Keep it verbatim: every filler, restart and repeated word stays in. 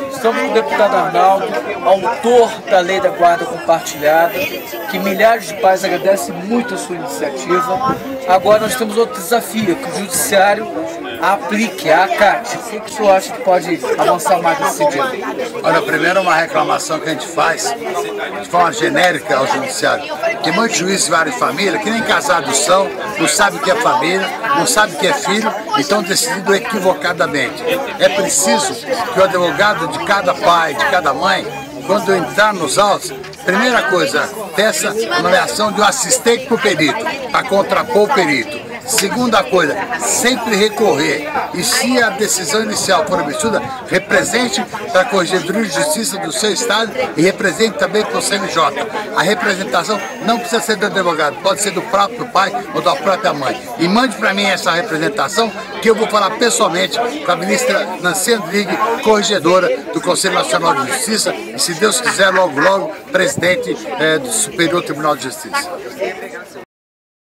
Estamos com o deputado Arnaldo, autor da Lei da Guarda Compartilhada, que milhares de pais agradecem muito a sua iniciativa. Agora nós temos outro desafio, que o Judiciário aplique a ACAT. O que, que o senhor acha que pode avançar mais nesse sentido? Olha, primeiro uma reclamação que a gente faz de forma genérica ao Judiciário. Tem muitos juízes de várias famílias que nem casados são, não sabem o que é família, não sabem o que é filho e estão decidindo equivocadamente. É preciso que o advogado de cada pai, de cada mãe, quando entrar nos autos, primeira coisa, peça a nomeação de um assistente para o perito, para contrapor o perito. Segunda coisa, sempre recorrer. E se a decisão inicial for absurda, represente para a Corregedoria de Justiça do seu estado e represente também para o C N J. A representação não precisa ser do advogado, pode ser do próprio pai ou da própria mãe. E mande para mim essa representação que eu vou falar pessoalmente com a ministra Nancy Andrighi, corregedora do Conselho Nacional de Justiça e, se Deus quiser, logo logo, presidente eh, do Superior Tribunal de Justiça.